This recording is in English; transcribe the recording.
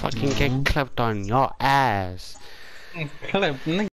fucking get clipped on your ass. อะไร